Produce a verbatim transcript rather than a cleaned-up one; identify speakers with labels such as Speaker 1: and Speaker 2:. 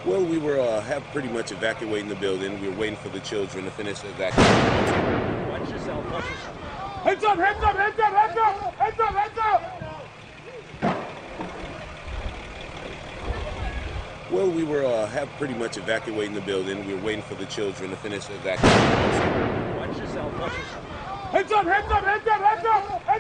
Speaker 1: Well, we were uh, have pretty much evacuating the building. We were waiting for the children to finish evacuating.
Speaker 2: Watch yourself, watch yourself.
Speaker 3: Heads up, heads up, heads up, heads up, heads up, heads up!
Speaker 1: Well, we were uh, have pretty much evacuating the building. We were waiting for the children to finish evacuating.
Speaker 2: Watch yourself, watch yourself.
Speaker 3: Heads up, heads up, heads up, heads up!